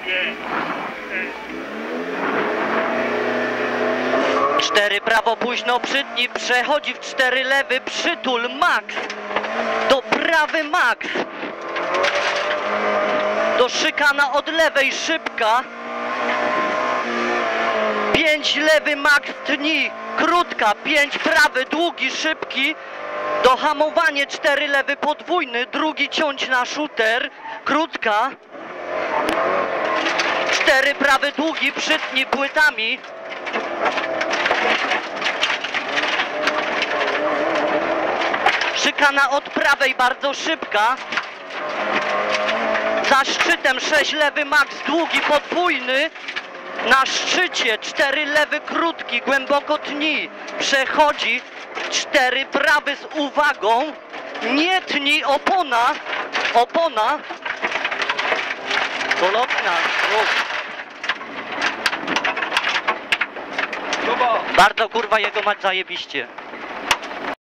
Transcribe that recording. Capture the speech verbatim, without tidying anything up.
Cztery prawo późno przytnij, przechodzi w cztery lewy, przytul max, do prawy max, do szykana od lewej szybka, pięć lewy max tni, krótka, pięć prawy długi szybki, do hamowanie cztery lewy podwójny, drugi ciąć na shooter, krótka, cztery prawy długi przytnij płytami, szykana od prawej bardzo szybka, za szczytem sześć lewy max długi podwójny, na szczycie cztery lewy krótki głęboko tni, przechodzi cztery prawy z uwagą, nie tni opona, opona, dolotna, bardzo kurwa jego mać zajebiście.